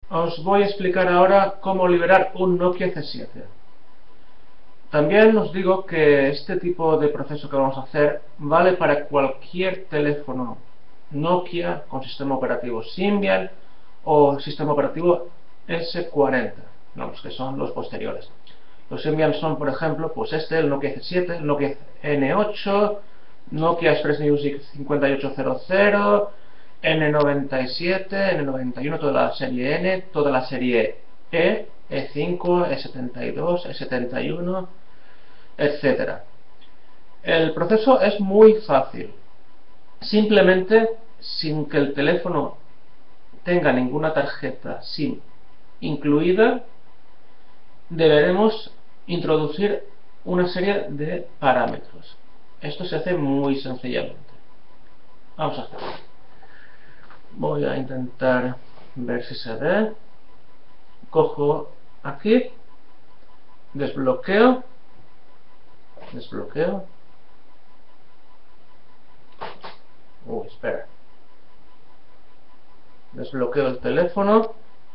Os voy a explicar ahora cómo liberar un Nokia C7. También os digo que este tipo de proceso que vamos a hacer vale para cualquier teléfono Nokia con sistema operativo Symbian o sistema operativo S40, vamos, que son los posteriores. Los Symbian son, por ejemplo, pues el Nokia C7, el Nokia N8, Nokia Express Music 5800, N97, N91, toda la serie N, toda la serie E, E5, E72, E71, etc. El proceso es muy fácil. Simplemente, sin que el teléfono tenga ninguna tarjeta SIM incluida, deberemos introducir una serie de parámetros. Esto se hace muy sencillamente. Vamos a hacerlo. Voy a intentar ver si se ve. Cojo aquí, desbloqueo, espera, desbloqueo el teléfono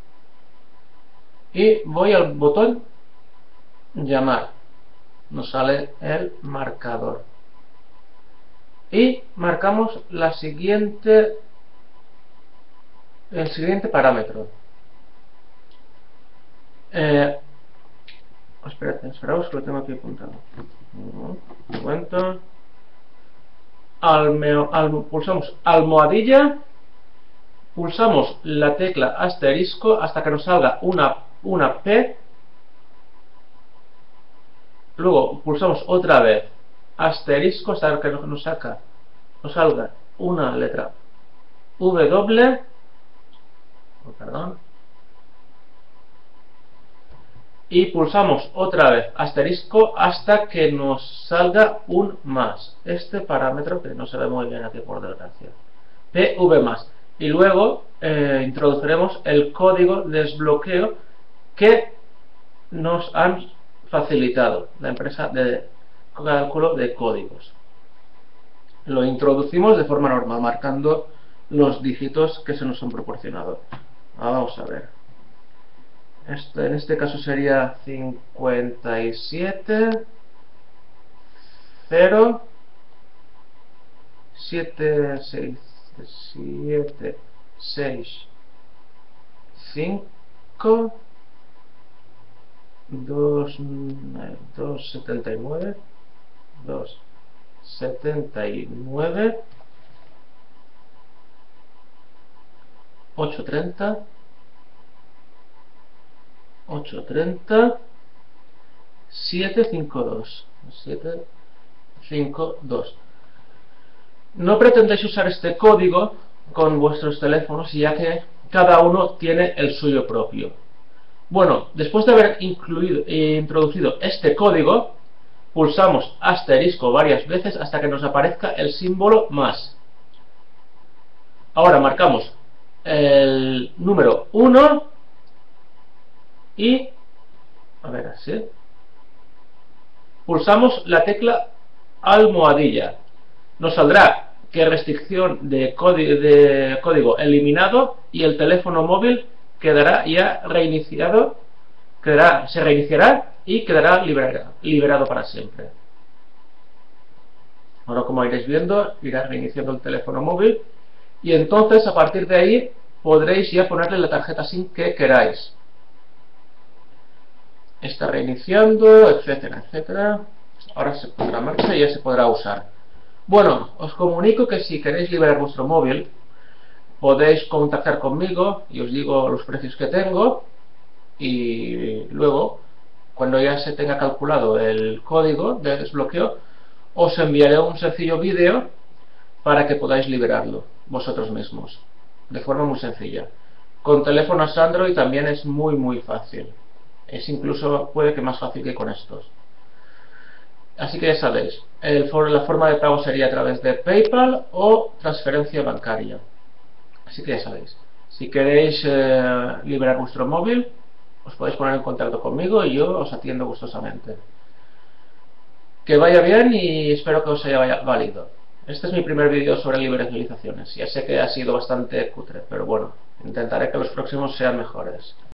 y voy al botón llamar. Nos sale el marcador y marcamos el siguiente parámetro. Esperaos que lo tengo aquí apuntado. Un momento. Pulsamos almohadilla, pulsamos la tecla asterisco hasta que nos salga una P, luego pulsamos otra vez asterisco hasta que nos salga una letra W, y pulsamos otra vez asterisco hasta que nos salga un más, este parámetro que no se ve muy bien aquí por desgracia, PV más, y luego introduciremos el código de desbloqueo que nos han facilitado la empresa de cálculo de códigos. Lo introducimos de forma normal, marcando los dígitos que se nos han proporcionado. Vamos a ver. En este caso sería 57 0 7 6 7 6 5 2 79 2 79 830 830 752 752. No pretendáis usar este código con vuestros teléfonos, ya que cada uno tiene el suyo propio. Bueno, después de haber introducido este código, pulsamos asterisco varias veces hasta que nos aparezca el símbolo más. Ahora marcamos el número 1 y, a ver, así, pulsamos la tecla almohadilla. Nos saldrá que restricción de código eliminado y el teléfono móvil quedará ya reiniciado, se reiniciará y quedará liberado para siempre. Ahora, como iréis viendo, irá reiniciando el teléfono móvil y entonces a partir de ahí podréis ya ponerle la tarjeta SIM que queráis. Está reiniciando, etcétera, etcétera. Ahora se pondrá en marcha y ya se podrá usar. Bueno, os comunico que si queréis liberar vuestro móvil, podéis contactar conmigo y os digo los precios que tengo, y luego, cuando ya se tenga calculado el código de desbloqueo, os enviaré un sencillo vídeo para que podáis liberarlo vosotros mismos, de forma muy sencilla. Con teléfonos Android también es muy fácil. Es incluso, puede que más fácil que con estos. Así que ya sabéis, la forma de pago sería a través de PayPal o transferencia bancaria. Así que ya sabéis, si queréis liberar vuestro móvil, os podéis poner en contacto conmigo y yo os atiendo gustosamente. Que vaya bien y espero que os haya valido. Este es mi primer vídeo sobre liberalizaciones. Ya sé que ha sido bastante cutre, pero bueno, Intentaré que los próximos sean mejores.